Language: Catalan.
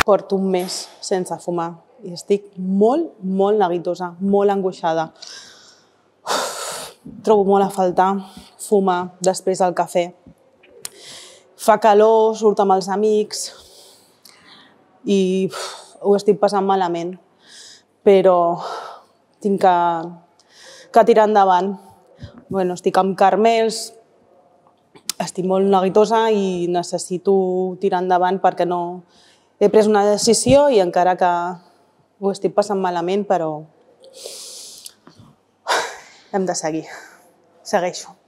Porto un mes sense fumar i estic molt, molt neguitosa, molt angoixada. Trobo molt a faltar fumar després del cafè. Fa calor, surt amb els amics i ho estic passant malament, però tinc que tirar endavant. Estic amb Carmels, estic molt neguitosa i necessito tirar endavant perquè no... He pres una decisió i encara que ho estic passant malament, però hem de seguir. Segueixo.